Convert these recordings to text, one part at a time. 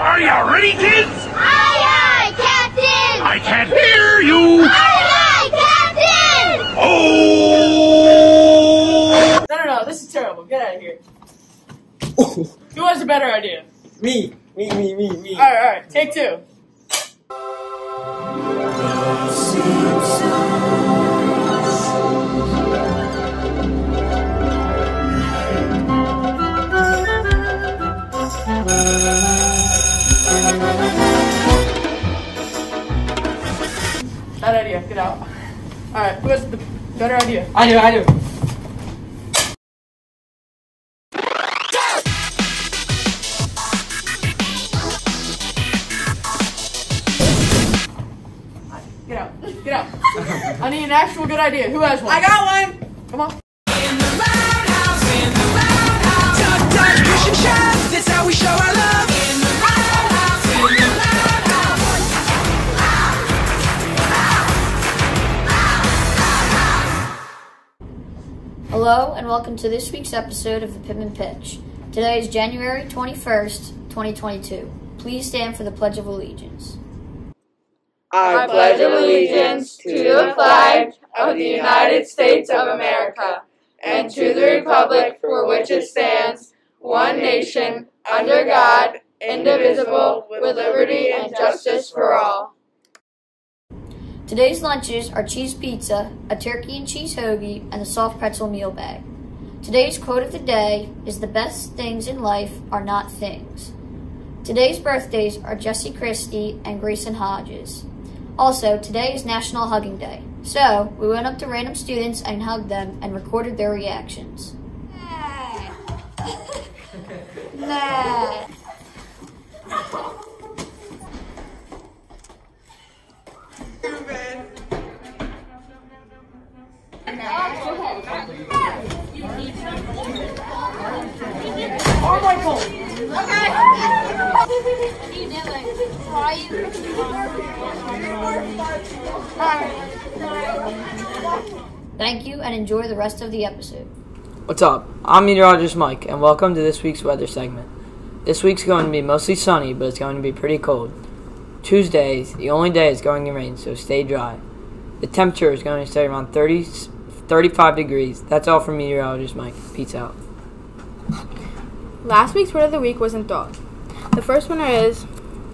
Are you ready, kids? Aye, aye, Captain! I can't hear you! Aye, aye, Captain! Oh! No, this is terrible. Get out of here. Who has a better idea? Me. Alright, take two. Bad idea, get out. Alright, who has the better idea? I do. Get out. I need an actual good idea. Who has one? I got one. Come on. In the roundhouse, tuck, push and shove, that's how we show our love. In the roundhouse, Hello and welcome to this week's episode of the Pittman Pitch. Today is January 21st, 2022. Please stand for the Pledge of Allegiance. I pledge allegiance to the flag of the United States of America and to the republic for which it stands, one nation, under God, indivisible, with liberty and justice for all. Today's lunches are cheese pizza, a turkey and cheese hoagie, and a soft pretzel meal bag. Today's quote of the day is "The best things in life are not things." Today's birthdays are Jesse Christie and Grayson Hodges. Also, today is National Hugging Day, so we went up to random students and hugged them and recorded their reactions. Nah. Oh my God! Thank you and enjoy the rest of the episode. What's up? I'm meteorologist Mike, and welcome to this week's weather segment. This week's going to be mostly sunny, but it's going to be pretty cold. Tuesday, the only day it's going to rain, so stay dry. The temperature is going to stay around 35 degrees. That's all from meteorologist Mike. Peace out. Last week's word of the week was enthralled. The first winner is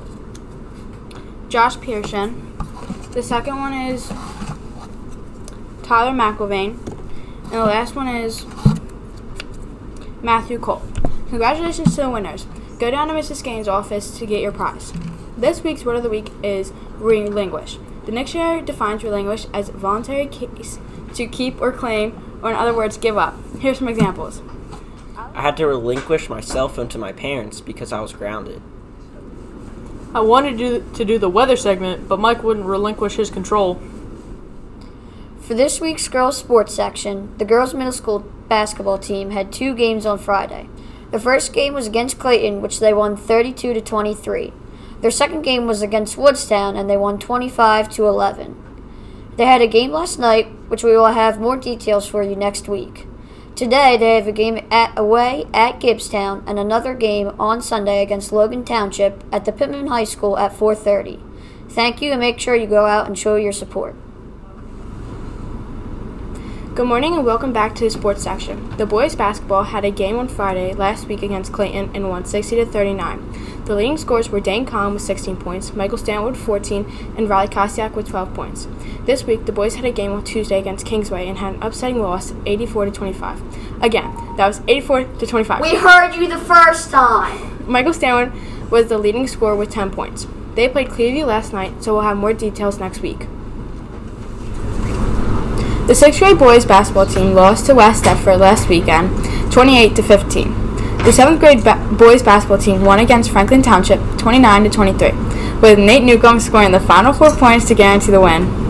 Josh Pearson. The second one is Tyler McIlvain. And the last one is Matthew Cole. Congratulations to the winners. Go down to Mrs. Gaines' office to get your prize. This week's word of the week is relinquish. The dictionary defines relinquish as voluntary case to keep or claim, or in other words, give up. Here's some examples. I had to relinquish my cell phone to my parents because I was grounded. I wanted to do the weather segment, but Mike wouldn't relinquish his control. For this week's girls' sports section, the girls' middle school basketball team had two games on Friday. The first game was against Clayton, which they won 32-23. Their second game was against Woodstown, and they won 25-11. They had a game last night, which we will have more details for you next week. Today, they have a game away at Gibbstown and another game on Sunday against Logan Township at the Pittman High School at 4:30. Thank you, and make sure you go out and show your support. Good morning and welcome back to the sports section. The boys basketball had a game on Friday last week against Clayton and won 60-39. The leading scorers were Dane Kahn with 16 points, Michael Stanwood with 14, and Riley Kosiak with 12 points. This week, the boys had a game on Tuesday against Kingsway and had an upsetting loss, 84-25. Again, that was 84-25. We heard you the first time. Michael Stanwood was the leading scorer with 10 points. They played Clearview last night, so we'll have more details next week. The 6th grade boys basketball team lost to West Deptford last weekend, 28-15. The 7th grade boys basketball team won against Franklin Township, 29-23, with Nate Newcomb scoring the final 4 points to guarantee the win.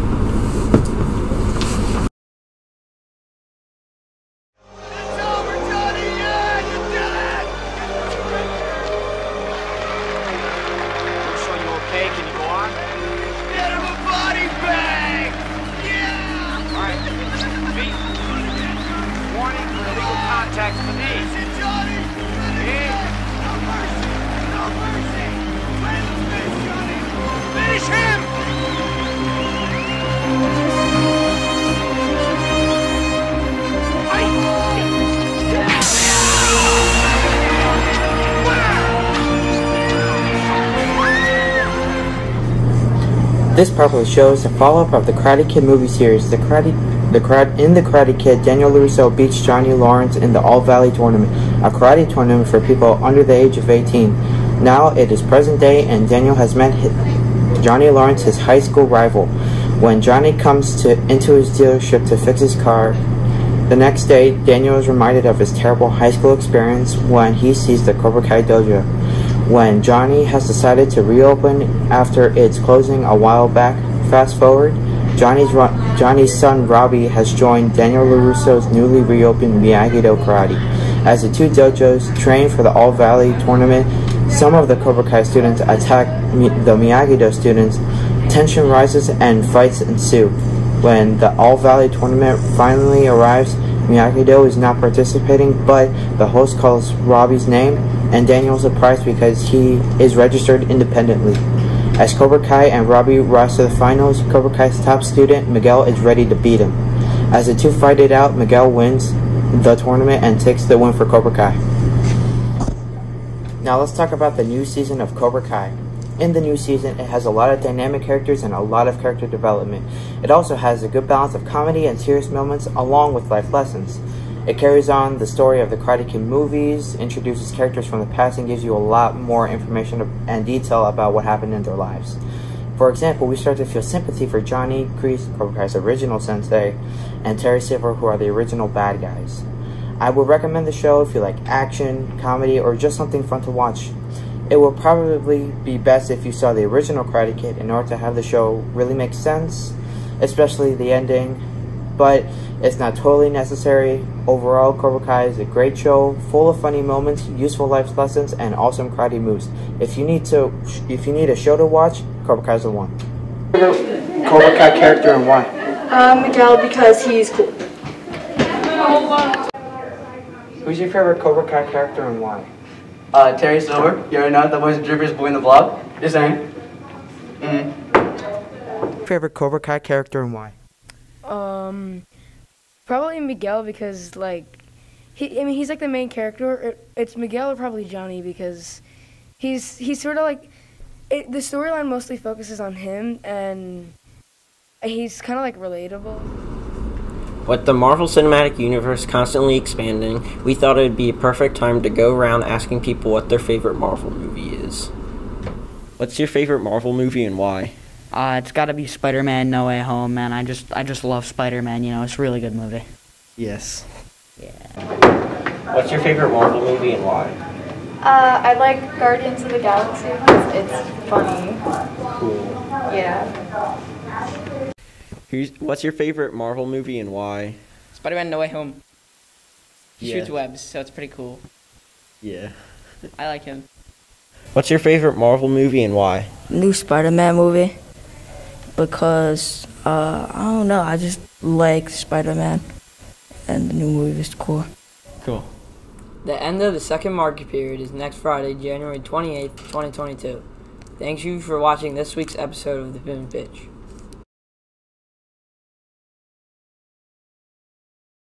This properly shows the follow-up of the Karate Kid movie series. In the Karate Kid, Daniel LaRusso beats Johnny Lawrence in the All-Valley Tournament, a karate tournament for people under the age of 18. Now it is present day, and Daniel has met Johnny Lawrence, his high school rival. When Johnny comes into his dealership to fix his car, the next day, Daniel is reminded of his terrible high school experience when he sees the Cobra Kai dojo. When Johnny has decided to reopen after its closing a while back, fast forward, Johnny's son Robbie has joined Daniel LaRusso's newly reopened Miyagi-Do Karate. As the two dojos train for the All-Valley Tournament, some of the Cobra Kai students attack the Miyagi-Do students. Tension rises and fights ensue. When the All-Valley Tournament finally arrives, Miyagi-Do is not participating, but the host calls Robbie's name, and Daniel is surprised because he is registered independently. As Cobra Kai and Robbie rise to the finals, Cobra Kai's top student, Miguel, is ready to beat him. As the two fight it out, Miguel wins the tournament and takes the win for Cobra Kai. Now let's talk about the new season of Cobra Kai. In the new season, it has a lot of dynamic characters and a lot of character development. It also has a good balance of comedy and serious moments along with life lessons. It carries on the story of the Karate Kid movies, introduces characters from the past, and gives you a lot more information and detail about what happened in their lives. For example, we start to feel sympathy for Johnny Kreese, Cobra Kai's original sensei, and Terry Silver, who are the original bad guys. I would recommend the show if you like action, comedy, or just something fun to watch. It will probably be best if you saw the original Karate Kid in order to have the show really make sense, especially the ending, but it's not totally necessary. Overall, Cobra Kai is a great show, full of funny moments, useful life lessons, and awesome karate moves. If you need a show to watch, Cobra Kai is the one. Cobra Kai character and why? Miguel, because he's cool. Who's your favorite Cobra Kai character and why? Terry Silver. You already know the most drippiest boy in the vlog. Just saying. Favorite Cobra Kai character and why? Probably Miguel because he's like the main character. It's Miguel or probably Johnny because he's sort of like the storyline mostly focuses on him and he's kind of like relatable. With the Marvel Cinematic Universe constantly expanding, we thought it would be a perfect time to go around asking people what their favorite Marvel movie is. What's your favorite Marvel movie and why? It's got to be Spider-Man: No Way Home, man. I just love Spider-Man. You know, it's a really good movie. Yes. Yeah. What's your favorite Marvel movie and why? I like Guardians of the Galaxy because it's funny. Cool. Yeah. What's your favorite Marvel movie and why? Spider-Man: No Way Home. He Yeah. shoots webs, so it's pretty cool. Yeah. I like him. What's your favorite Marvel movie and why? New Spider-Man movie because I don't know, I just like Spider-Man and the new movie is cool. Cool. The end of the second market period is next Friday, January 28th, 2022. Thank you for watching this week's episode of The Pin Pitch.